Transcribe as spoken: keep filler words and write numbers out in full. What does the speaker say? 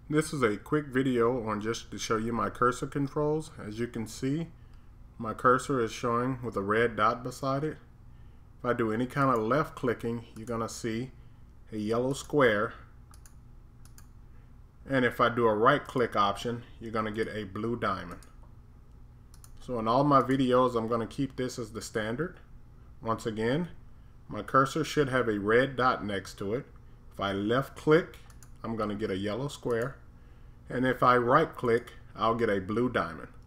This is a quick video on just to show you my cursor controls. As you can see, my cursor is showing with a red dot beside it. If I do any kind of left clicking, you're gonna see a yellow square, and if I do a right click option, you're gonna get a blue diamond. So in all my videos, I'm gonna keep this as the standard. Once again, my cursor should have a red dot next to it. If I left click, I'm gonna get a yellow square, and if I right click, I'll get a blue diamond.